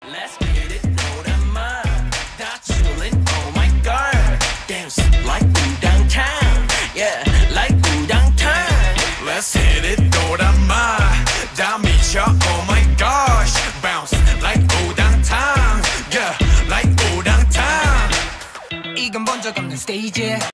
Let's get it, know that man. That's chillin', oh my god. Dance like we downtown, yeah, like we downtown. Let's hit it, know that man. That means ya, oh my gosh. Bounce like old downtown, yeah, like old downtown. 이건 본 적 없는 스테이지.